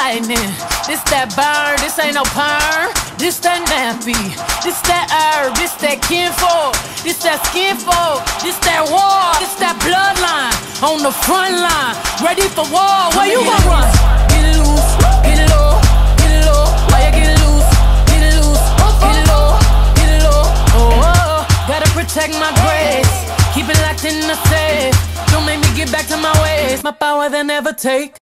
lightning, this that burn, this ain't no perm. This that nappy, this that herb, this that kinfolk, this that skinfolk, this that war, this that bloodline on the front line, ready for war. Where you gon' run? Get it loose, get it low, get it low. Why you get it loose, get it loose, get it low, get it low. Oh, oh, gotta protect my grace, keep it locked in the safe. Don't make me get back to my ways, my power they'll never take.